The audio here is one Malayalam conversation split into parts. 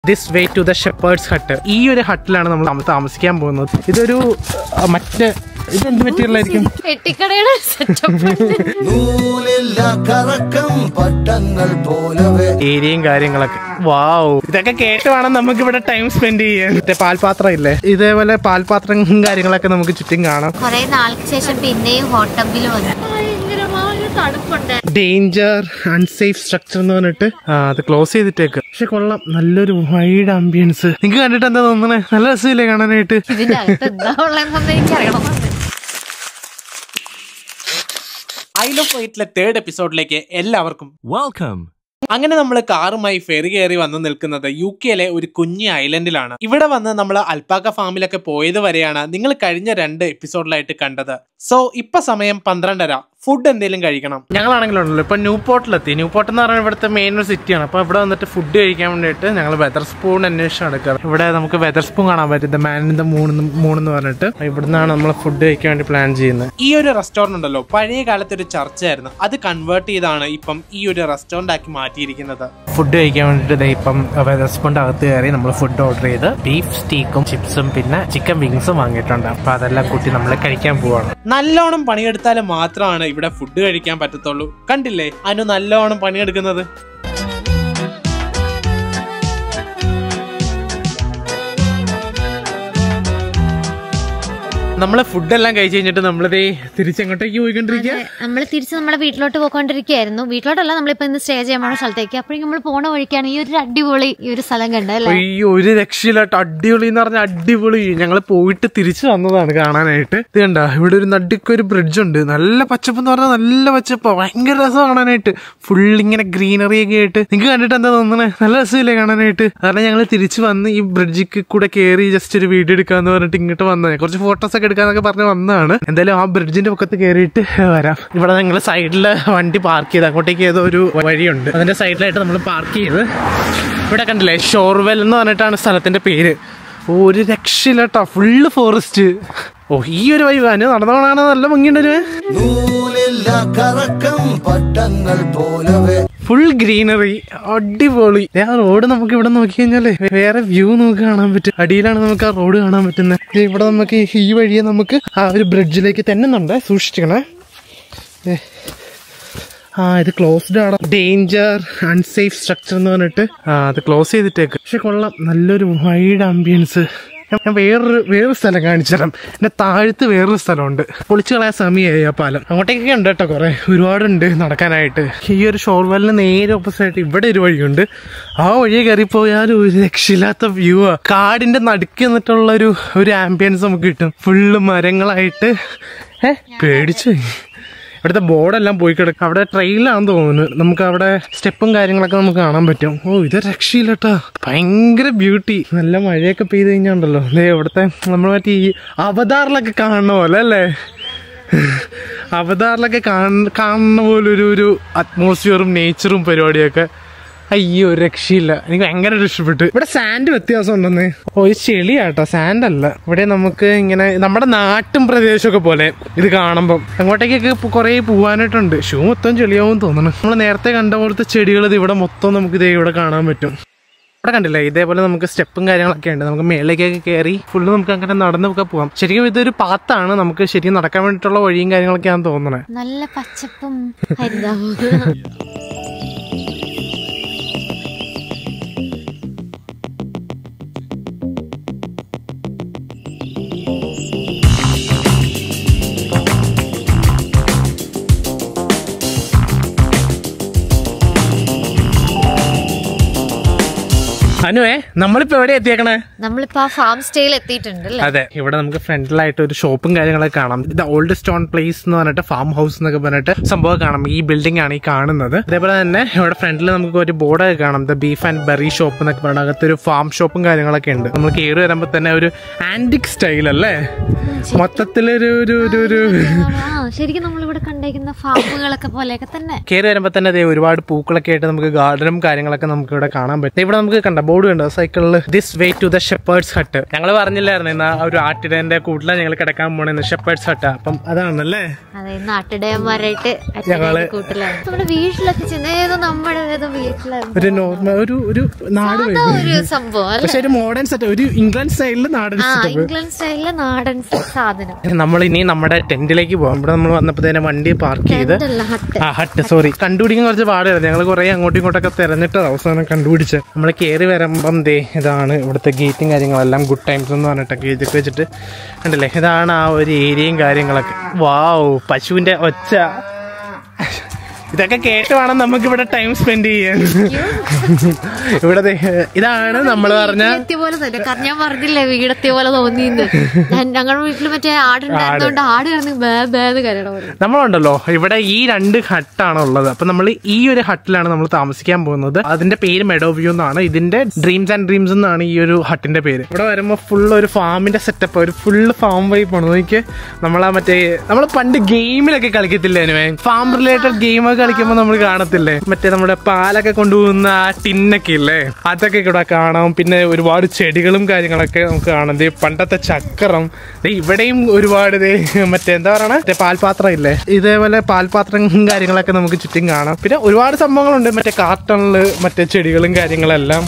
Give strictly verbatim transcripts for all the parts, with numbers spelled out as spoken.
This way to the shepherd's hut. ഈ ഒരു ഹട്ടിലാണ് നമ്മൾ താമസിക്കാൻ പോകുന്നത്. ഇതൊരു മറ്റ് ഇതെന്ത് മെറ്റീരിയലായിരിക്കും? ഏരിയയും കാര്യങ്ങളൊക്കെ. വാവ്, ഇതൊക്കെ കേട്ട് വേണം നമുക്ക് ഇവിടെ ടൈം സ്പെൻഡ് ചെയ്യാൻ. മറ്റേ പാൽപാത്രം ഇല്ലേ, ഇതേപോലെ പാൽപാത്രം കാര്യങ്ങളൊക്കെ നമുക്ക് ചുറ്റും കാണാം. കുറെ നാൾക്ക് ശേഷം പിന്നെയും ഹോട്ട് ടബിൽ വന്നു. ഡേഞ്ചർ അൺസേഫ് സ്ട്രക്ചർ എന്ന് പറഞ്ഞിട്ട് അത് ക്ലോസ് ചെയ്തിട്ടേക്ക്. പക്ഷെ കൊള്ളാം, നല്ലൊരു വൈഡ് ആംബിയൻസ്. നിങ്ങൾക്ക് കണ്ടിട്ട് എന്താ തോന്നണേ? നല്ല രസമില്ലേ കാണാനായിട്ട്? ഐ ലവ് വൈറ്റിലെ തേർഡ് എപ്പിസോഡിലേക്ക് എല്ലാവർക്കും വെൽക്കം. അങ്ങനെ നമ്മൾ കാറുമായി ഫെറി കയറി വന്ന് നിൽക്കുന്നത് യു കെയിലെ ഒരു കുഞ്ഞി ഐലൻഡിലാണ്. ഇവിടെ വന്ന് നമ്മൾ അൽപ്പാക്ക ഫാമിലൊക്കെ പോയത് വരെയാണ് നിങ്ങൾ കഴിഞ്ഞ രണ്ട് എപ്പിസോഡിലായിട്ട് കണ്ടത്. സോ ഇപ്പൊ സമയം പന്ത്രണ്ടര. ഫുഡ് എന്തെങ്കിലും കഴിക്കണം. ഞങ്ങളാണെങ്കിലുണ്ടല്ലോ ഇപ്പൊ ന്യൂ പോർട്ടിലെത്തി. ന്യൂ പോർട്ട് എന്ന് പറയുന്നത് ഇവിടുത്തെ മെയിൻ ഒരു സിറ്റിയാണ്. അപ്പൊ ഇവിടെ വന്നിട്ട് ഫുഡ് കഴിക്കാൻ വേണ്ടിയിട്ട് ഞങ്ങൾ വെതർ സ്പൂൺ അന്വേഷിച്ച് നടക്കുക. ഇവിടെ നമുക്ക് വെതർ സ്പൂൺ കാണാൻ പറ്റും, the man in the moon മൂണെന്ന് പറഞ്ഞിട്ട്. ഇവിടുന്നാണ് നമ്മൾ ഫുഡ് കഴിക്കാൻ വേണ്ടി പ്ലാൻ ചെയ്യുന്നത്. ഈ ഒരു റെസ്റ്റോറന്റ് ഉണ്ടല്ലോ പഴയ കാലത്ത് ഒരു ചർച്ചയായിരുന്നു. അത് കൺവേർട്ട് ചെയ്താണ് ഇപ്പം ഈ ഒരു റെസ്റ്റോറന്റ് ആക്കി മാറ്റിയിരിക്കുന്നത്. ഫുഡ് കഴിക്കാൻ വേണ്ടിയിട്ട് ഇപ്പം വെതർ സ്പൂണിന്റെ അകത്ത് കയറി നമ്മൾ ഫുഡ് ഓർഡർ ചെയ്ത് ബീഫ് സ്റ്റീക്കും ചിപ്സും പിന്നെ ചിക്കൻ വിങ്സും വാങ്ങിയിട്ടുണ്ട്. അപ്പൊ അതെല്ലാം കൂട്ടി നമ്മൾ കഴിക്കാൻ പോവാണ്. നല്ലോണം പണിയെടുത്താൽ മാത്രമാണ് ഇവിടെ ഫുഡ് കഴിക്കാൻ പറ്റത്തുള്ളൂ. കണ്ടില്ലേ അനു നല്ലോണം പണിയെടുക്കുന്നത്. നമ്മളെ ഫുഡെല്ലാം കഴിച്ചു കഴിഞ്ഞിട്ട് നമ്മളിതേ തിരിച്ചെങ്ങോട്ടേക്ക് പോയിക്കൊണ്ടിരിക്കുക. നമ്മൾ തിരിച്ച് നമ്മളെ വീട്ടിലോട്ട് പോയിക്കൊണ്ടിരിക്കുകയായിരുന്നു. വീട്ടിലോട്ടല്ല, നമ്മളിപ്പോ ഇന്ന് സ്റ്റേ ചെയ്യാൻ പോണ സ്ഥലത്തേക്ക്. അപ്പോഴേക്കും നമ്മൾ പോണ വഴിക്കാണ് ഈ ഒരു അടിപൊളി ഈ ഒരു സ്ഥലം കണ്ടല്ലേ. ഈ ഒരു രക്ഷയിലായിട്ട് അടിപൊളി എന്ന് പറഞ്ഞാൽ അടിപൊളി. ഞങ്ങൾ പോയിട്ട് തിരിച്ചു വന്നതാണ് കാണാനായിട്ട്. ഇത് കണ്ട, ഇവിടെ ഒരു നടുക്കൊരു ബ്രിഡ്ജ് ഉണ്ട്. നല്ല പച്ചപ്പ് എന്ന് പറഞ്ഞാൽ നല്ല പച്ചപ്പ്, ഭയങ്കര രസം കാണാനായിട്ട്. ഫുൾ ഇങ്ങനെ ഗ്രീനറി ഒക്കെ ആയിട്ട്. നിങ്ങൾക്ക് കണ്ടിട്ട് എന്താ തോന്നണേ? നല്ല രസമില്ലേ കാണാനായിട്ട്? കാരണം ഞങ്ങൾ തിരിച്ചു വന്ന് ഈ ബ്രിഡ്ജിക്ക് കൂടെ കയറി ജസ്റ്റ് ഒരു വീഡിയോ എടുക്കാന്ന് പറഞ്ഞിട്ട് ഇങ്ങോട്ട് വന്നത്. കുറച്ച് ഫോട്ടോസ് ഒക്കെ എടുക്കാന്നൊക്കെ പറഞ്ഞ് വന്നതാണ്. എന്തായാലും ആ ബ്രിഡ്ജിന്റെ പക്കത്ത് കയറിയിട്ട് വരാം. ഇവിടെ ഞങ്ങൾ സൈഡില് വണ്ടി പാർക്ക് ചെയ്ത് അങ്ങോട്ടേക്ക് ഏതോ ഒരു വഴിയുണ്ട്, അതിന്റെ സൈഡിലായിട്ട് നമ്മൾ പാർക്ക് ചെയ്ത്. ഇവിടെ കണ്ടില്ലേ, ഷോർവെൽ എന്ന് പറഞ്ഞിട്ടാണ് സ്ഥലത്തിന്റെ പേര്. ഒരു രക്ഷയില്ലാട്ടോ, ഫുള്ള് ഫോറസ്റ്റ്. ഓ, ഈ ഒരു വഴി വാന് നടന്നോണാണ് നല്ല ഭംഗിയുണ്ടൊരു. ഫുൾ ഗ്രീനറി, അടിപൊളി. ആ റോഡ് നമുക്ക് ഇവിടെ നോക്കി കഴിഞ്ഞാലേ വേറെ വ്യൂ നമുക്ക് കാണാൻ പറ്റും. അടിയിലാണ് നമുക്ക് ആ റോഡ് കാണാൻ പറ്റുന്നത്. ഇവിടെ നമുക്ക് ഈ വഴിയെ നമുക്ക് ആ ഒരു ബ്രിഡ്ജിലേക്ക് തെന്നുന്നുണ്ട്, സൂക്ഷിക്കണേ. ആ ഇത് ക്ലോസ്ഡ് ആണ്. ഡേഞ്ചർ അൺസേഫ് സ്ട്രക്ചർ എന്ന് പറഞ്ഞിട്ട് ആ അത് ക്ലോസ് ചെയ്തിട്ടേക്ക്. പക്ഷെ കൊള്ളാം, നല്ലൊരു വൈഡ് ആംബിയൻസ്. ഞാൻ വേറൊരു വേറൊരു സ്ഥലം കാണിച്ചു തരാം. എന്റെ താഴത്ത് വേറൊരു സ്ഥലമുണ്ട്. പൊളിച്ചു കളയാൻ സമയമായി ആ പാലം. അങ്ങോട്ടേക്കൊക്കെ ഉണ്ട് കേട്ടോ, കുറെ ഒരുപാടുണ്ട് നടക്കാനായിട്ട്. ഈ ഒരു ഷോർവെല്ലിന് നേരെ ഓപ്പോസിറ്റ് ഇവിടെ ഒരു വഴിയുണ്ട്. ആ വഴിയെ കയറിപ്പോയാലും ഒരു രക്ഷയില്ലാത്ത വ്യൂ ആ. കാടിന്റെ നടുക്ക് നിന്നിട്ടുള്ള ഒരു ഒരു ആംബിയൻസ് നമുക്ക് കിട്ടും. ഫുള്ള് മരങ്ങളായിട്ട്. ഏഹ് പേടിച്ചു. ഇവിടുത്തെ ബോർഡെല്ലാം പോയി കിടക്കും. അവിടെ ട്രെയിലാണെന്ന് തോന്നുന്നു. നമുക്ക് അവിടെ സ്റ്റെപ്പും കാര്യങ്ങളൊക്കെ നമുക്ക് കാണാൻ പറ്റും. ഓ, ഇത് രക്ഷയില്ലട്ടാ, ഭയങ്കര ബ്യൂട്ടി. നല്ല മഴയൊക്കെ പെയ്ത് കഴിഞ്ഞാണ്ടല്ലോ അല്ലേ ഇവിടുത്തെ നമ്മൾ മറ്റേ ഈ അവതാറിലൊക്കെ കാണുന്ന പോലെ അല്ലേ, അവതാറിലൊക്കെ കാണുന്ന പോലെ ഒരു ഒരു അറ്റ്മോസ്ഫിയറും നേച്ചറും പരിപാടിയൊക്കെ. അയ്യോ, രക്ഷയില്ല, എനിക്ക് ഭയങ്കര ഇഷ്ടപ്പെട്ടു. ഇവിടെ സാൻഡ് വ്യത്യാസം ഉണ്ടെന്ന്. ഓ, ഇത് ചെളിയാട്ടോ, സാൻഡ് അല്ല. ഇവിടെ നമുക്ക് ഇങ്ങനെ നമ്മുടെ നാട്ടും പ്രദേശമൊക്കെ പോലെ ഇത് കാണുമ്പം. അങ്ങോട്ടേക്കൊക്കെ കുറെ പോവാനായിട്ടുണ്ട്. ഷൂ മൊത്തം ചെളിയാവും തോന്നുന്നു. നമ്മൾ നേരത്തെ കണ്ട പോലത്തെ ചെടികൾ ഇത് ഇവിടെ മൊത്തം നമുക്ക് ഇതേ ഇവിടെ കാണാൻ പറ്റും. ഇവിടെ കണ്ടില്ലേ, ഇതേപോലെ നമുക്ക് സ്റ്റെപ്പും കാര്യങ്ങളൊക്കെ ഉണ്ട്. നമുക്ക് മേളിലേക്കൊക്കെ കയറി ഫുള്ള് നമുക്ക് അങ്ങനെ നടന്നൊക്കെ പോവാം. ശരിക്കും ഇതൊരു പാത്താണ്, നമുക്ക് ശരിക്കും നടക്കാൻ വേണ്ടിയിട്ടുള്ള വഴിയും കാര്യങ്ങളൊക്കെയാണെന്ന് തോന്നുന്നത്. നല്ല പച്ചപ്പും ഹരിതാവും. അനുവേ, നമ്മളിപ്പോ എവിടെ എത്തിയേക്കണേ? നമ്മളിപ്പോ ആ ഫാം സ്റ്റേയിൽ എത്തിയിട്ടുണ്ട്. അതെ, ഇവിടെ നമുക്ക് ഫ്രണ്ടിലായിട്ട് ഒരു ഷോപ്പും കാര്യങ്ങളൊക്കെ കാണാം. ദ ഓൾഡ് സ്റ്റോൺ പ്ലേസ് എന്ന് പറഞ്ഞിട്ട് ഫാം ഹൗസ് എന്നൊക്കെ പറഞ്ഞിട്ട് സംഭവം കാണാം. ഈ ബിൽഡിംഗ് ആണ് ഈ കാണുന്നത്. അതേപോലെ തന്നെ ഇവിടെ ഫ്രണ്ടിൽ നമുക്ക് ഒരു ബോർഡൊക്കെ കാണാം, the beef and berry shop എന്നൊക്കെ പറഞ്ഞ അകത്തൊരു ഫാം ഷോപ്പും കാര്യങ്ങളൊക്കെ ഉണ്ട്. നമ്മൾ കയറി വരുമ്പോ തന്നെ ഒരു ആന്റിക് സ്റ്റൈൽ അല്ലേ, മൊത്തത്തിലൊരു ഒരു ഒരു ശരിക്കും നമ്മളിവിടെ കണ്ടേക്കുന്ന ഫാമുകളൊക്കെ പോലെയൊക്കെ തന്നെ. കയറി വരുമ്പോ തന്നെ അതേ ഒരുപാട് പൂക്കളൊക്കെ ആയിട്ട് നമുക്ക് ഗാർഡനും കാര്യങ്ങളൊക്കെ നമുക്ക് ഇവിടെ കാണാൻ പറ്റും. ഇവിടെ നമുക്ക് കണ്ട ബോർഡ് കണ്ടോ സൈക്കിളിൽ, this way to the shepherd's hut. ഞങ്ങൾ പറഞ്ഞില്ലായിരുന്നു എന്നാ ഒരു ആട്ടിടേന്റെ കൂട്ടിലാണ് ഞങ്ങൾ കിടക്കാൻ പോണെന്ന്, ഷെപ്പേർഡ്സ് ഹട്ട്. അപ്പം അതാണല്ലേ നാട്ടിടയന്മാരായിട്ട് ഞങ്ങള് നമ്മുടെ വീട്ടിലൊക്കെ ചെന്നേതോ നമ്മുടെ ഏതോ വീട്ടിലായിരുന്നു ഒരു നോർമൽ ഒരു ഒരു നാട് ഒരു സംഭവം, പക്ഷെ ഒരു മോഡേൺ സെറ്റ്, ഒരു ഇംഗ്ലണ്ട് സ്റ്റൈലില് നാടൻ ഇംഗ്ലണ്ട് സ്റ്റൈലില് നാടൻ സാധനം. നമ്മൾ ഇനി നമ്മുടെ ടെന്റിലേക്ക് പോകാം. ഇവിടെ നമ്മൾ വന്നപ്പോ തന്നെ വണ്ടി പാർക്ക് ചെയ്ത് ആ ഹട്ട് സോറി കണ്ടുപിടിക്കാൻ കുറച്ച് പാടായിരുന്നു. ഞങ്ങൾ കുറെ അങ്ങോട്ടും ഇങ്ങോട്ടൊക്കെ തെരഞ്ഞിട്ട് അവസാനം കണ്ടുപിടിച്ച് നമ്മൾ കയറി വരുമ്പം ദേ ഇതാണ് ഇവിടുത്തെ ഗേറ്റും കാര്യങ്ങളെല്ലാം ഗുഡ് ടൈംസ് എന്ന് പറഞ്ഞിട്ടൊക്കെ ഇതൊക്കെ വെച്ചിട്ട് കണ്ടില്ലേ, ഇതാണ് ആ ഒരു ഏരിയയും കാര്യങ്ങളൊക്കെ. വാവ്, പശുവിന്റെ ഒച്ച, ഇതൊക്കെ കേട്ട് വേണം നമുക്ക് ഇവിടെ ടൈം സ്പെൻഡ് ചെയ്യാൻ. ഇവിടെ ഇതാണ് നമ്മൾ പറഞ്ഞ ഞാൻ പറഞ്ഞില്ലേ വീടെത്തിയ പോലെ തോന്നിന്ന്. ഞങ്ങളുടെ വീട്ടിൽ മറ്റേ ആടുണ്ടായിരുന്നോണ്ട് ആട് നമ്മളുണ്ടല്ലോ ഇവിടെ ഈ രണ്ട് ഹട്ടാണ് ഉള്ളത്. അപ്പൊ നമ്മൾ ഈ ഒരു ഹട്ടിലാണ് നമ്മൾ താമസിക്കാൻ പോകുന്നത്. അതിന്റെ പേര് മെഡോ വ്യൂ എന്നാണ്. ഇതിന്റെ ഡ്രീംസ് ആൻഡ് ഡ്രീംസ് എന്നാണ് ഈ ഒരു ഹട്ടിന്റെ പേര്. ഇവിടെ വരുമ്പോ ഫുൾ ഒരു ഫാമിന്റെ സെറ്റപ്പ്, ഒരു ഫുള്ള് ഫാം വൈപ്പ് ആണ്. നോക്കിയേ, നമ്മളാ മറ്റേ നമ്മൾ പണ്ട് ഗെയിമിലൊക്കെ കളിക്കത്തില്ലേ അനുവേ, ഫാം റിലേറ്റഡ് ഗെയിമൊക്കെ കളിക്കുമ്പോ നമ്മൾ കാണത്തില്ലേ മറ്റേ നമ്മുടെ പാലൊക്കെ കൊണ്ടുപോകുന്ന ആ ടിന്നൊക്കെ ഇല്ലേ, അതൊക്കെ ഇവിടെ കാണാം. പിന്നെ ഒരുപാട് ചെടികളും കാര്യങ്ങളൊക്കെ നമുക്ക് കാണാം. പണ്ടത്തെ ചക്രം, ഇവിടെയും ഒരുപാട് മറ്റേ എന്താ പറയണ മറ്റേ പാൽപാത്രം ഇല്ലേ, ഇതേപോലെ പാൽപാത്രം കാര്യങ്ങളൊക്കെ നമുക്ക് ചുറ്റും കാണാം. പിന്നെ ഒരുപാട് സംഭവങ്ങളുണ്ട്, മറ്റേ കാർട്ടണില് മറ്റേ ചെടികളും കാര്യങ്ങളെല്ലാം.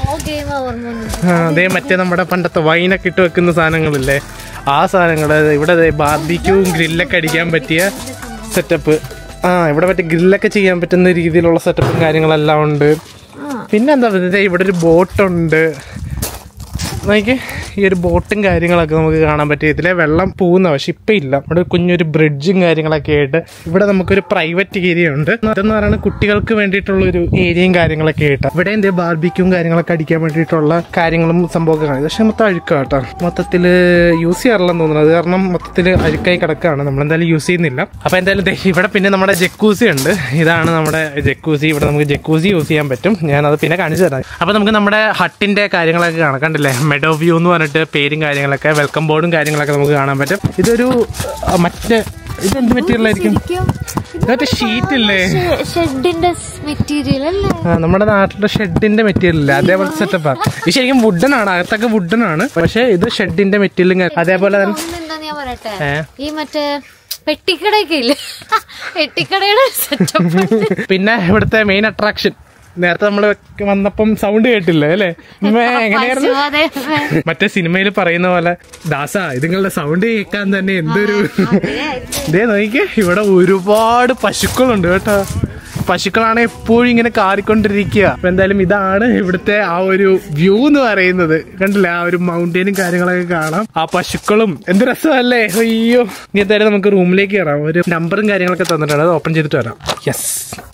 അതേ മറ്റേ നമ്മുടെ പണ്ടത്തെ വൈനൊക്കെ ഇട്ട് വെക്കുന്ന സാധനങ്ങളില്ലേ, ആ സാധനങ്ങള്. ഇവിടെ ബാർബിക്യൂവും ഗ്രില്ലൊക്കെ അടിക്കാൻ പറ്റിയ സെറ്റപ്പ്. ആ ഇവിടെ മറ്റേ ഗ്രില്ലൊക്കെ ചെയ്യാൻ പറ്റുന്ന രീതിയിലുള്ള സെറ്റപ്പും കാര്യങ്ങളെല്ലാം ഉണ്ട്. പിന്നെന്താ ഇവിടെ ഒരു ബോട്ടുണ്ട്. നോക്കി, ഈ ഒരു ബോട്ടും കാര്യങ്ങളൊക്കെ നമുക്ക് കാണാൻ പറ്റും. ഇതിലെ വെള്ളം പോകുന്ന, പക്ഷെ ഇപ്പം ഇല്ല. ഇവിടെ കുഞ്ഞൊരു ബ്രിഡ്ജും കാര്യങ്ങളൊക്കെ ആയിട്ട് ഇവിടെ നമുക്കൊരു പ്രൈവറ്റ് ഏരിയ ഉണ്ട്. അതെന്ന് പറയുന്നത് കുട്ടികൾക്ക് വേണ്ടിയിട്ടുള്ള ഒരു ഏരിയയും കാര്യങ്ങളൊക്കെ ആയിട്ട്. ഇവിടെ എന്തെങ്കിലും ബാർബിക്യും കാര്യങ്ങളൊക്കെ അടിക്കാൻ വേണ്ടിയിട്ടുള്ള കാര്യങ്ങളും സംഭവമൊക്കെ കാണും. പക്ഷെ മൊത്തം അഴുക്കാട്ടോ, മൊത്തത്തിൽ യൂസ് ചെയ്യാറില്ലെന്ന് തോന്നുന്നത്. അത് കാരണം മൊത്തത്തിൽ അഴുക്കായി കിടക്കുകയാണ്. നമ്മളെന്തായാലും യൂസ് ചെയ്യുന്നില്ല. അപ്പൊ എന്തായാലും ഇവിടെ പിന്നെ നമ്മുടെ ജക്കൂസി ഉണ്ട്. ഇതാണ് നമ്മുടെ ജക്കൂസി. ഇവിടെ നമുക്ക് ജക്കൂസി യൂസ് ചെയ്യാൻ പറ്റും. ഞാനത് പിന്നെ കാണിച്ചു തരാം. അപ്പൊ നമുക്ക് നമ്മുടെ ഹട്ടിന്റെ കാര്യങ്ങളൊക്കെ കാണാം. കണ്ടില്ലേ, മെഡോ വ്യൂ എന്ന് പറഞ്ഞിട്ട് പേരും കാര്യങ്ങളൊക്കെ, വെൽക്കം ബോർഡും കാര്യങ്ങളൊക്കെ നമുക്ക് കാണാൻ പറ്റും. ഇതൊരു മറ്റേ ഇതെന്ത് മെറ്റീരിയൽ ആയിരിക്കും? മറ്റേ ഷീറ്റ് ഇല്ലേ, ഷെഡിന്റെ മെറ്റീരിയൽ അല്ലേ, നമ്മുടെ നാട്ടിലെ ഷെഡിന്റെ മെറ്റീരിയൽ ഇല്ല, അതേപോലെ സെറ്റപ്പാണ്. ഇത് ശരിക്കും വുഡൻ ആണ്, അകത്തൊക്കെ വുഡൻ ആണ്. പക്ഷെ ഇത് ഷെഡിന്റെ മെറ്റീരിയലും അതേപോലെ തന്നെ ഈ മറ്റേ പെട്ടിക്കടയൊക്കെ ഇല്ല, പെട്ടിക്കടയുടെ സെറ്റപ്പ്. പിന്നെ ഇവിടുത്തെ മെയിൻ അട്രാക്ഷൻ, നേരത്തെ നമ്മള് വന്നപ്പം സൗണ്ട് കേട്ടില്ലേ അല്ലെ, എങ്ങനെയായിരുന്നു മറ്റേ സിനിമയിൽ പറയുന്ന പോലെ, ദാസ ഇതുങ്ങളുടെ സൗണ്ട് കേൾക്കാൻ തന്നെ എന്തൊരു ഇതേ. നോക്കിക്കേ, ഇവിടെ ഒരുപാട് പശുക്കളുണ്ട് കേട്ടോ. പശുക്കളാണ് എപ്പോഴും ഇങ്ങനെ കാറിക്കൊണ്ടിരിക്കുക. അപ്പൊ എന്തായാലും ഇതാണ് ഇവിടുത്തെ ആ ഒരു വ്യൂ എന്ന് പറയുന്നത്. കണ്ടില്ല, ആ ഒരു മൗണ്ടനും കാര്യങ്ങളൊക്കെ കാണാം, ആ പശുക്കളും. എന്ത് രസമല്ലേ. അയ്യോ, ഇനി എന്തായാലും നമുക്ക് റൂമിലേക്ക് കയറാം. ഒരു നമ്പറും കാര്യങ്ങളൊക്കെ തന്നിട്ടുണ്ട്, അത് ഓപ്പൺ ചെയ്തിട്ട് വരാം. യെസ്,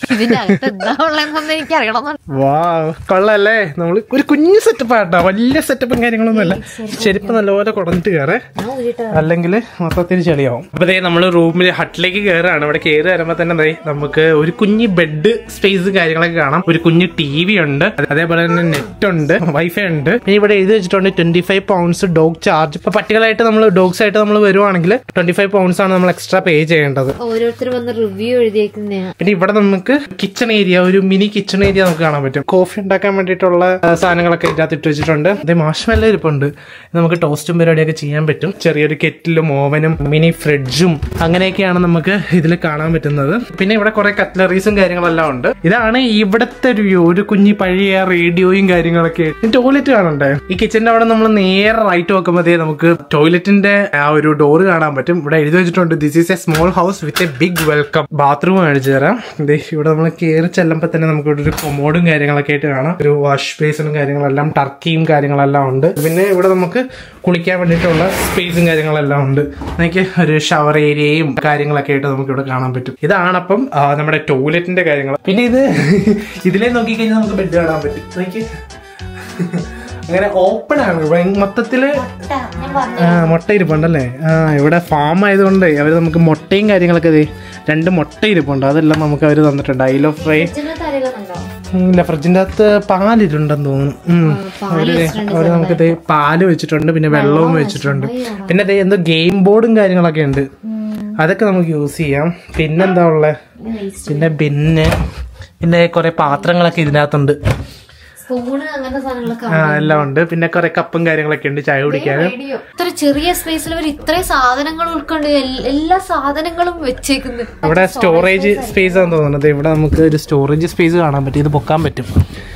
വാ കൊള്ളല്ലേ. നമ്മള് ഒരു കുഞ്ഞു സെറ്റപ്പ് ആട്ടോ, വലിയ സെറ്റപ്പും കാര്യങ്ങളൊന്നും അല്ല. ചെരുപ്പ് നല്ലപോലെ കുടഞ്ഞിട്ട് കയറേ, അല്ലെങ്കിൽ മൊത്തത്തിൽ ചെളിയാവും. അപ്പൊ ദേ നമ്മള് റൂമിൽ ഹട്ടിലേക്ക് കയറാണ്. ഇവിടെ കയറി വരുമ്പോ തന്നെ നമുക്ക് ഒരു കുഞ്ഞ് ബെഡ് സ്പേസ് കാര്യങ്ങളൊക്കെ കാണാം. ഒരു കുഞ്ഞ് ടി വി ഉണ്ട്, അതേപോലെ തന്നെ നെറ്റ് ഉണ്ട്, വൈഫൈ ഉണ്ട്. പിന്നെ ഇവിടെ എഴുതി വെച്ചിട്ടുണ്ട് twenty five pounds dog charge. ഇപ്പൊ പട്ടികളായിട്ട് നമ്മൾ ഡോഗ്സ് ആയിട്ട് നമ്മൾ വരുവാണെങ്കിൽ ട്വന്റി ഫൈവ് പൗണ്ട്സ് ആണ് നമ്മൾ എക്സ്ട്രാ പേ ചെയ്യേണ്ടത്. ഓരോരുത്തർ വന്ന് റിവ്യൂ എഴുതിയേക്കുന്ന. പിന്നെ ഇവിടെ നമുക്ക് കിച്ചൺ ഏരിയ, ഒരു മിനി കിച്ചൺ ഏരിയ നമുക്ക് കാണാൻ പറ്റും. കോഫി ഉണ്ടാക്കാൻ വേണ്ടിയിട്ടുള്ള സാധനങ്ങളൊക്കെ ഇതിനകത്ത് ഇട്ട് വെച്ചിട്ടുണ്ട്. അതേ മാഷ്മെല്ലാം ഇരിപ്പുണ്ട്. നമുക്ക് ടോസ്റ്റും പരിപാടിയൊക്കെ ചെയ്യാൻ പറ്റും. ചെറിയൊരു കെറ്റിലും ഓവനും മിനി ഫ്രിഡ്ജും അങ്ങനെയൊക്കെയാണ് നമുക്ക് ഇതിൽ കാണാൻ പറ്റുന്നത്. പിന്നെ ഇവിടെ കുറെ കട്ട്ലറീസും കാര്യങ്ങളെല്ലാം ഉണ്ട്. ഇതാണ് ഇവിടത്തെ ഒരു വ്യൂ. ഒരു കുഞ്ഞി പഴയ റേഡിയോയും കാര്യങ്ങളൊക്കെ. ടോയ്ലറ്റ് കാണണ്ടേ, ഈ കിച്ചന്റെ അവിടെ നമ്മൾ നേരെ റൈറ്റ് നോക്കുമ്പോഴേ നമുക്ക് ടോയ്ലറ്റിന്റെ ആ ഒരു ഡോറ് കാണാൻ പറ്റും. ഇവിടെ എഴുതി വെച്ചിട്ടുണ്ട് this is a small house with a big welcome. Bathroom കാണിച്ചു തരാം. ഇവിടെ നമ്മൾ കയറി ചെല്ലുമ്പോൾ തന്നെ നമുക്ക് ഇവിടെ ഒരു കൊമോഡും കാര്യങ്ങളൊക്കെ ആയിട്ട് കാണാം. ഒരു വാഷ് ബേസിനും കാര്യങ്ങളെല്ലാം, ടർക്കിയും കാര്യങ്ങളെല്ലാം ഉണ്ട്. പിന്നെ ഇവിടെ നമുക്ക് കുളിക്കാൻ വേണ്ടിയിട്ടുള്ള സ്പേസും കാര്യങ്ങളെല്ലാം ഉണ്ട്. എനിക്ക് ഒരു ഷവർ ഏരിയയും കാര്യങ്ങളൊക്കെ ആയിട്ട് നമുക്ക് ഇവിടെ കാണാൻ പറ്റും. ഇതാണ് അപ്പം നമ്മുടെ ടോയ്ലറ്റിന്റെ കാര്യങ്ങൾ. പിന്നെ ഇത് ഇതിലേ നോക്കിക്കഴിഞ്ഞാൽ നമുക്ക് ബെഡ് കാണാൻ പറ്റും. എനിക്ക് അങ്ങനെ ഓപ്പൺ ആണ് മൊത്തത്തില്. മുട്ട ഇരിപ്പുണ്ടല്ലേ. ആ ഇവിടെ ഫാം ആയതുകൊണ്ട് അവര് നമുക്ക് മുട്ടയും കാര്യങ്ങളൊക്കെ രണ്ട് മുട്ട ഇരിപ്പുണ്ട്. അതെല്ലാം നമുക്ക് അവര് തന്നിട്ടുണ്ട്. ഐ ലവ് ഫ്രൈ ഇല്ല, ഫ്രിഡ്ജിന്റെ അകത്ത് പാലിട്ടുണ്ടെന്ന് തോന്നുന്നു. അവര് അവര് നമുക്കിത് പാല് വെച്ചിട്ടുണ്ട്, പിന്നെ വെള്ളവും വെച്ചിട്ടുണ്ട്. പിന്നെ അതേ എന്തോ ഗെയിം ബോർഡും കാര്യങ്ങളൊക്കെ ഉണ്ട്, അതൊക്കെ നമുക്ക് യൂസ് ചെയ്യാം. പിന്നെന്താ ഉള്ളത്, പിന്നെ ബിന്ന്, പിന്നെ കുറെ പാത്രങ്ങളൊക്കെ ഇതിനകത്തുണ്ട്. എല്ലാം ഉണ്ട്. പിന്നെ കുറെ കപ്പും കാര്യങ്ങളൊക്കെ ഉണ്ട് ചായ കുടിക്കാനും. ഇത്ര ചെറിയ സ്പേസിൽ അവർ ഇത്രയും സാധനങ്ങൾ ഉൾക്കൊണ്ട് എല്ലാ സാധനങ്ങളും വെച്ചേക്കുന്നത്. ഇവിടെ സ്റ്റോറേജ് സ്പേസ് ആണെന്ന് തോന്നുന്നത്. ഇവിടെ നമുക്ക് ഒരു സ്റ്റോറേജ് സ്പേസ് കാണാൻ പറ്റും. ഇത് പൊക്കാൻ പറ്റും.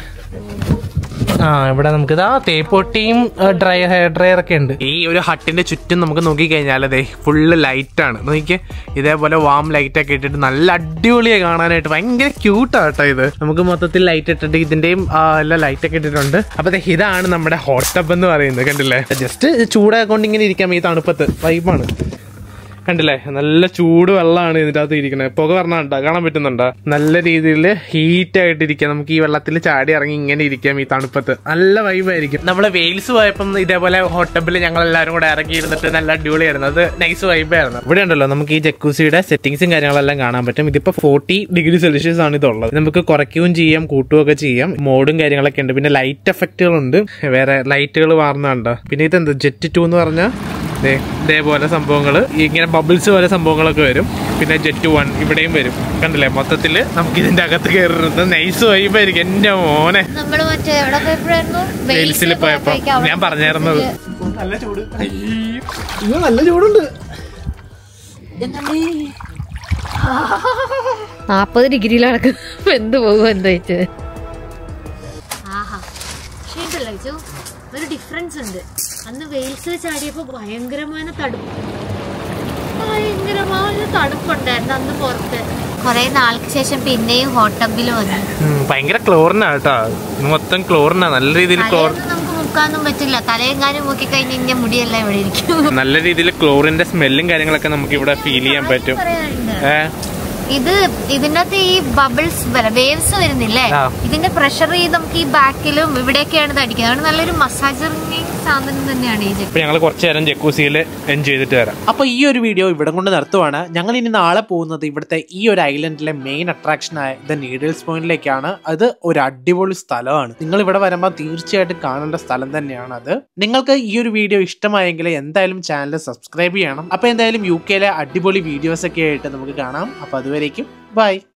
ആ ഇവിടെ നമുക്ക് ഇതാ തേപ്പൊട്ടിയും ഡ്രൈ ഹെയർ ഡ്രയർ ഒക്കെ ഉണ്ട്. ഈ ഒരു ഹട്ടിന്റെ ചുറ്റും നമുക്ക് നോക്കിക്കഴിഞ്ഞാൽ അതെ ഫുള്ള് ലൈറ്റ് ആണ്. നോക്കിയേ ഇതേപോലെ വാം ലൈറ്റ് ഒക്കെ ഇട്ടിട്ട് നല്ല അടിപൊളിയായി കാണാനായിട്ട് ഭയങ്കര ക്യൂട്ടാട്ടോ ഇത്. നമുക്ക് മൊത്തത്തിൽ ലൈറ്റ് ഇട്ടിട്ട് ഇതിന്റെയും എല്ലാം ലൈറ്റ് ഒക്കെ ഇട്ടിട്ടുണ്ട്. അപ്പൊ ഇതാണ് നമ്മുടെ ഹോട്ട് ടബ് എന്ന് പറയുന്നത്. കണ്ടില്ലേ, ജസ്റ്റ് ചൂടാക്കൊണ്ട് ഇങ്ങനെ ഇരിക്കാം ഈ തണുപ്പത്ത്. വൈബാണ്. കണ്ടില്ലേ, നല്ല ചൂട് വെള്ളമാണ് ഇതിൻ്റെ അകത്ത് ഇരിക്കുന്നത്. പുക പറഞ്ഞാ കാണാൻ പറ്റുന്നുണ്ടോ? നല്ല രീതിയിൽ ഹീറ്റ് ആയിട്ടിരിക്കാം. നമുക്ക് ഈ വെള്ളത്തിൽ ചാടി ഇറങ്ങി ഇങ്ങനെ ഇരിക്കാം ഈ തണുപ്പത്ത്. നല്ല വൈബായിരിക്കും. നമ്മള് വെയിൽസ് പോയപ്പം ഇതേപോലെ ഹോട്ട് ടബിൽ ഞങ്ങൾ എല്ലാവരും കൂടെ ഇറങ്ങി ഇരുന്നിട്ട് നല്ല അടിപൊളിയായിരുന്നു. അത് നൈസ് വൈബായിരുന്നു. ഇവിടെ ഉണ്ടല്ലോ നമുക്ക് ഈ ജക്കൂസിയുടെ സെറ്റിംഗ്സും കാര്യങ്ങളെല്ലാം കാണാൻ പറ്റും. ഇതിപ്പോ ഫോർട്ടി ഡിഗ്രി സെൽഷ്യസ് ആണ് ഇതുള്ളത്. നമുക്ക് കുറയ്ക്കുകയും ചെയ്യാം കൂട്ടുകയൊക്കെ ചെയ്യാം. മോഡും കാര്യങ്ങളൊക്കെ ഉണ്ട്. പിന്നെ ലൈറ്റ് എഫക്റ്റുകളുണ്ട്. വേറെ ലൈറ്റുകൾ മാറുന്നുണ്ട്. പിന്നെ ഇതെന്ത് ജെറ്റ് ടു എന്ന് പറഞ്ഞാൽ ഇതേപോലെ സംഭവങ്ങൾ ഇങ്ങനെ ബബിൾസ് പോലെ സംഭവങ്ങളൊക്കെ വരും. പിന്നെ ജെറ്റ് വൺ ഇവിടെയും വരും. കണ്ടില്ലേ, മൊത്തത്തില് നമുക്ക് ഇതിന്റെ അകത്ത് കയറുന്നത് നൈസ് വൈബായിരിക്കും. എന്റെ മോനെ വെയിൽസിൽ പോയപ്പോ ഞാൻ പറഞ്ഞായിരുന്നത് നല്ല ചൂട്. അയ്യോ നല്ല ചൂടുണ്ട്. നാപ്പത് ഡിഗ്രിയിലാണ് എന്ത് പോകും എന്താ വെച്ചത്. ഒരു ഡിഫറൻസ് ഉണ്ട്. അന്ന് വെയിൽസ് ചാടിയപ്പോ ഭയങ്കരമായ തണുപ്പ് ഭയങ്കരമായ തണുപ്പുണ്ടായിരുന്നു അന്ന് പുറത്ത്. കൊറേ നാൾക്ക് ശേഷം പിന്നെയും ഹോട്ട് ടബിൽ വന്നു. ഭയങ്കര ക്ലോറിനാ കേട്ടോ, മൊത്തം ക്ലോറിനാ. നല്ല രീതിയിൽ ക്ലോർ നമുക്ക് മുക്കാനൊന്നും പറ്റില്ല. തലയെങ്ങാനും മുക്കി കഴിഞ്ഞ് കഴിഞ്ഞാൽ മുടിയെല്ലാം ഇവിടെ ഇരിക്കും. നല്ല രീതിയിൽ ക്ലോറിന്റെ സ്മെല്ലും കാര്യങ്ങളൊക്കെ നമുക്ക് ഇവിടെ ഫീൽ ചെയ്യാൻ പറ്റും. ഇത് ഇതിന്റെ അകത്ത് ഈ ബബിൾസ് വേവ്സ് വരുന്നില്ലേ, ഇതിന്റെ പ്രഷർ ചെയ്ത് നമുക്ക് ഈ ബാക്കിലും ഇവിടെയൊക്കെയാണ് ഇത് അടിക്കുന്നത്. അതുകൊണ്ട് നല്ലൊരു മസാജിങ് സാധനം തന്നെയാണ് ഈ ജക്കൂസി. ഞങ്ങൾ കുറച്ചു നേരം ജക്കൂസിയിൽ എൻജോയ് ചെയ്തിട്ട് വരാം. അപ്പൊ ഈ ഒരു വീഡിയോ ഇവിടെ കൊണ്ട് നിർത്തുവാണ്. ഞങ്ങൾ ഇനി നാളെ പോകുന്നത് ഇവിടുത്തെ ഈ ഒരു ഐലൻഡിലെ മെയിൻ അട്രാക്ഷൻ ആയ ദ നീഡിൽസ് പോയിന്റിലേക്കാണ്. അത് ഒരു അടിപൊളി സ്ഥലമാണ്. നിങ്ങൾ ഇവിടെ വരുമ്പോൾ തീർച്ചയായിട്ടും കാണേണ്ട സ്ഥലം തന്നെയാണ് അത്. നിങ്ങൾക്ക് ഈ ഒരു വീഡിയോ ഇഷ്ടമായെങ്കിൽ എന്തായാലും ചാനൽ സബ്സ്ക്രൈബ് ചെയ്യണം. അപ്പൊ എന്തായാലും യു കെയിലെ അടിപൊളി വീഡിയോസ് ഒക്കെ ആയിട്ട് നമുക്ക് കാണാം. അപ്പൊ അതുവരേക്കും ബൈ.